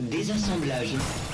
Désassemblage.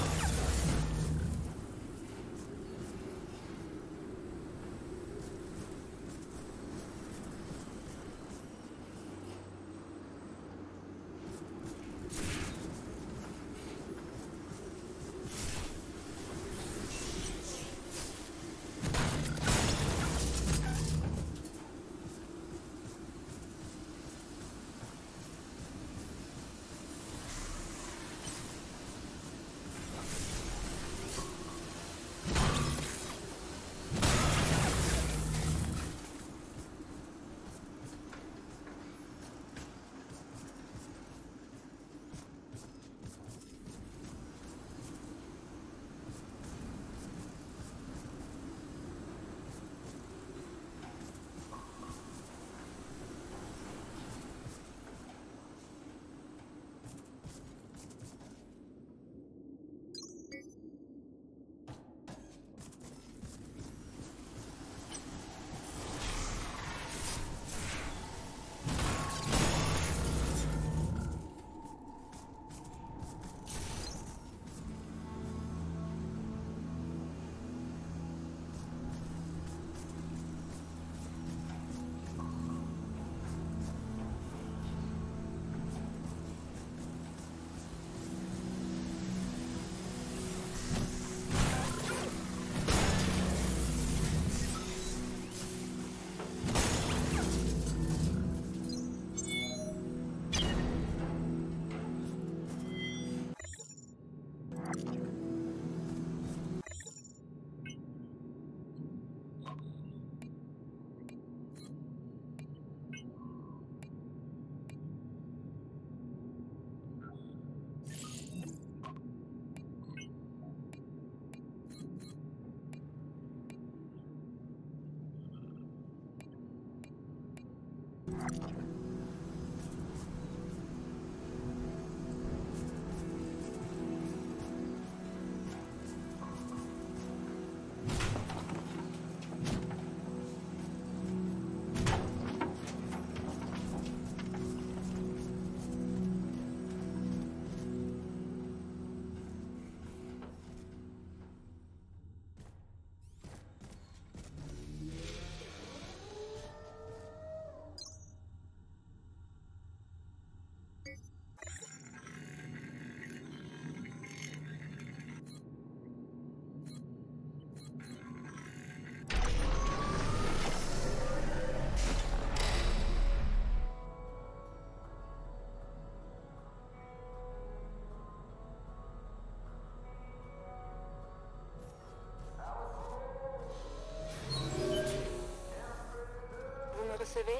Recevez?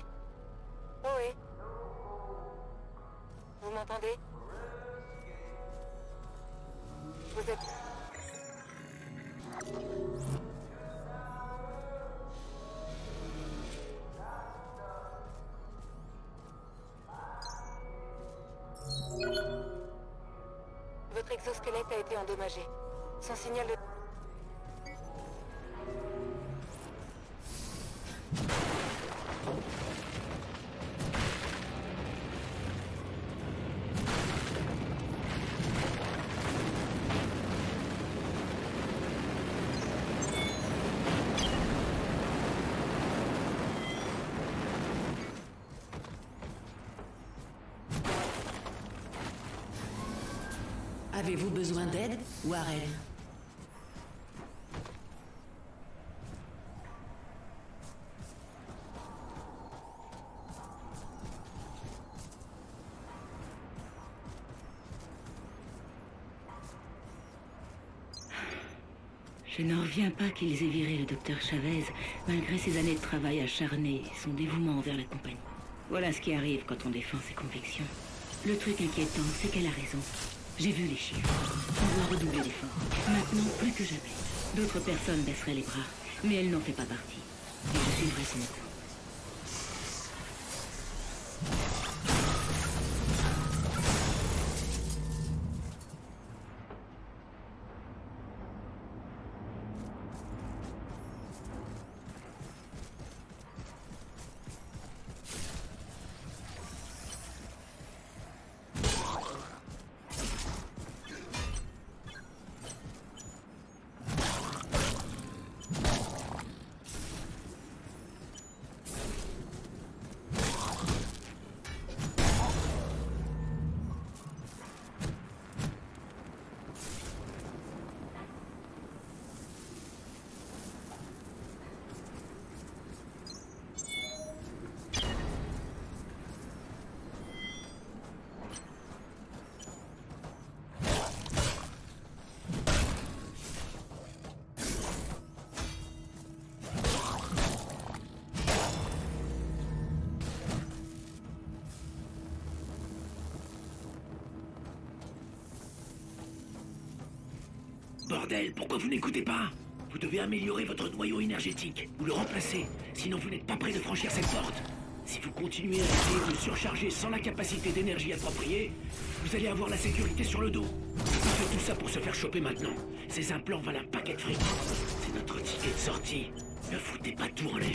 Oui. Vous m'entendez? Vous êtes... Votre exosquelette a été endommagé. Son signal de... Avez-vous besoin d'aide, Warren? Je n'en reviens pas qu'ils aient viré le docteur Chavez, malgré ses années de travail acharné et son dévouement envers la compagnie. Voilà ce qui arrive quand on défend ses convictions. Le truc inquiétant, c'est qu'elle a raison. J'ai vu les chiffres. On doit redoubler d'efforts. Maintenant, plus que jamais. D'autres personnes baisseraient les bras, mais elle n'en fait pas partie. Et je suivrai son coup. Bordel, pourquoi vous n'écoutez pas? Vous devez améliorer votre noyau énergétique, ou le remplacer, sinon vous n'êtes pas prêt de franchir cette porte. Si vous continuez à essayer de le surcharger sans la capacité d'énergie appropriée, vous allez avoir la sécurité sur le dos. On fait tout ça pour se faire choper maintenant. Ces implants valent un paquet de fric. C'est notre ticket de sortie. Ne foutez pas tout en l'air.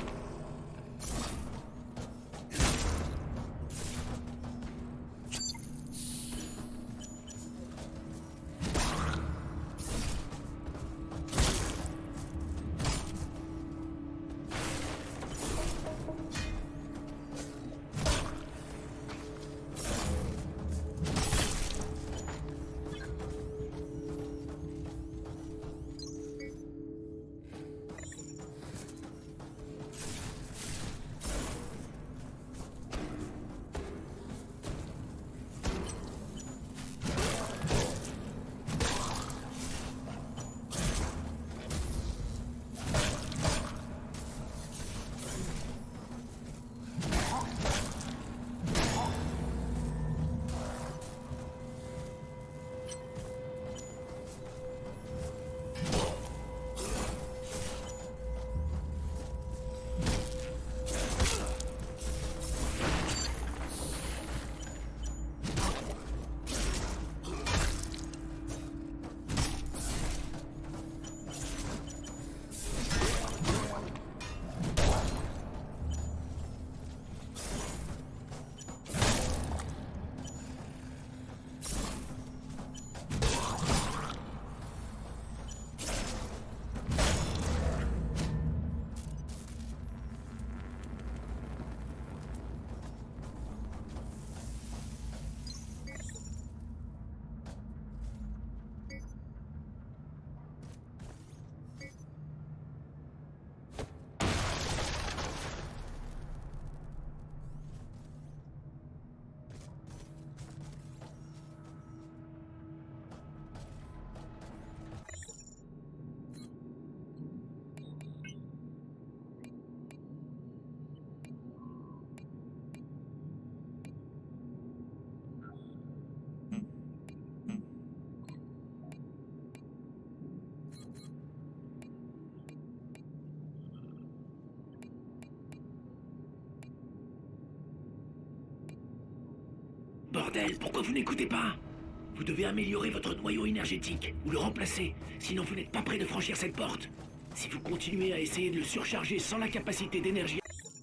Bordel, pourquoi vous n'écoutez pas? Vous devez améliorer votre noyau énergétique, ou le remplacer, sinon vous n'êtes pas prêt de franchir cette porte. Si vous continuez à essayer de le surcharger sans la capacité d'énergie...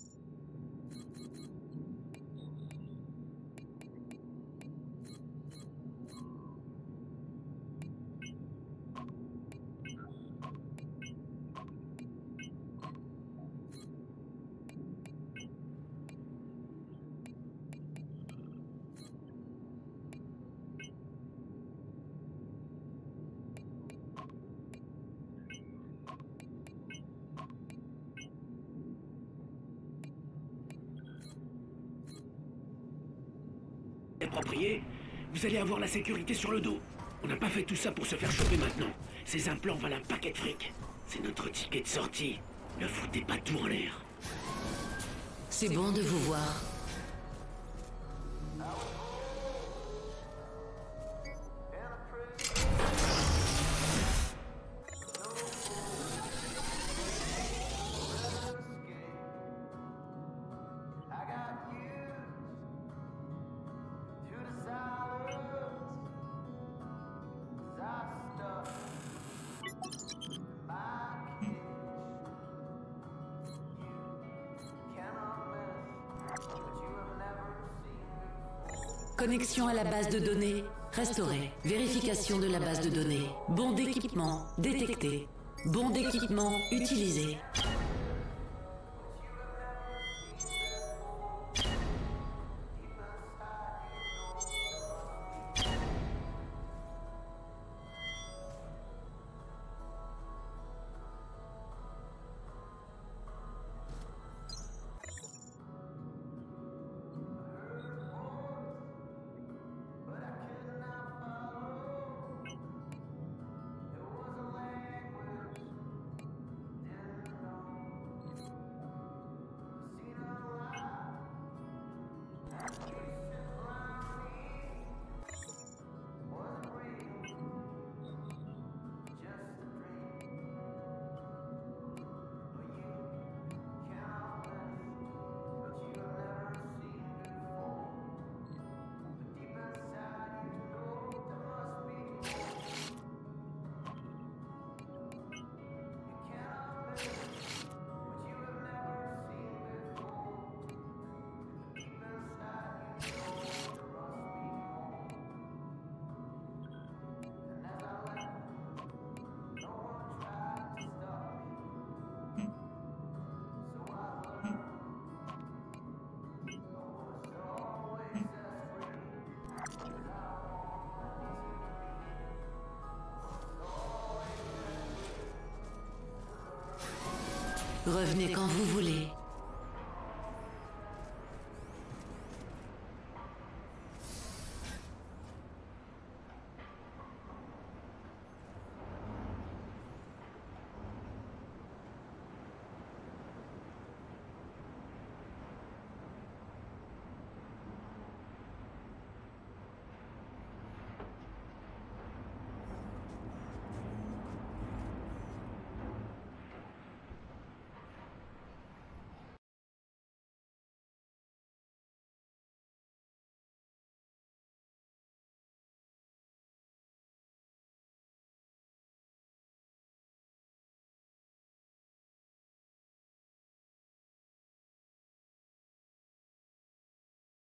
approprié, vous allez avoir la sécurité sur le dos. On n'a pas fait tout ça pour se faire choper maintenant. Ces implants valent un paquet de fric. C'est notre ticket de sortie. Ne foutez pas tout en l'air. C'est bon de vous voir. Connexion à la base de données restaurée. Vérification de la base de données. Bon d'équipement détecté. Bon d'équipement utilisé. Revenez quand vous voulez.